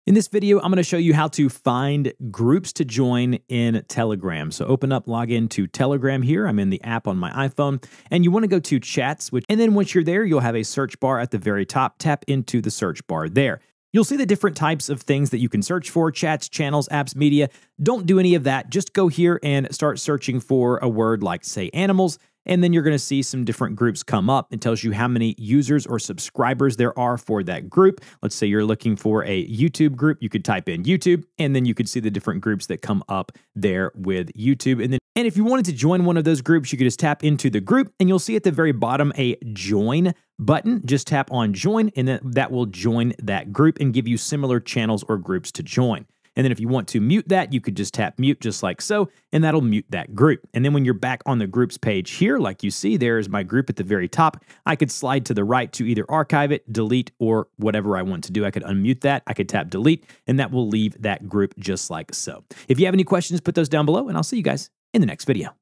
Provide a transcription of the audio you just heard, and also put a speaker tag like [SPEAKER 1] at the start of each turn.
[SPEAKER 1] In this video, I'm going to show you how to find groups to join in Telegram. So open up, log into Telegram here. I'm in the app on my iPhone, and you want to go to chats, and then once you're there, you'll have a search bar at the very top. Tap into the search bar there. You'll see the different types of things that you can search for: chats, channels, apps, media. Don't do any of that. Just go here and start searching for a word like, say, animals. And then you're going to see some different groups come up. It tells you how many users or subscribers there are for that group. Let's say you're looking for a YouTube group. You could type in YouTube, and then you could see the different groups that come up there with YouTube. And if you wanted to join one of those groups, you could just tap into the group, and you'll see at the very bottom a join button. Just tap on join, and then that will join that group and give you similar channels or groups to join. And then if you want to mute that, you could just tap mute just like so, and that'll mute that group. And then when you're back on the groups page here, like you see, there is my group at the very top. I could slide to the right to either archive it, delete, or whatever I want to do. I could unmute that. I could tap delete, and that will leave that group just like so. If you have any questions, put those down below, and I'll see you guys in the next video.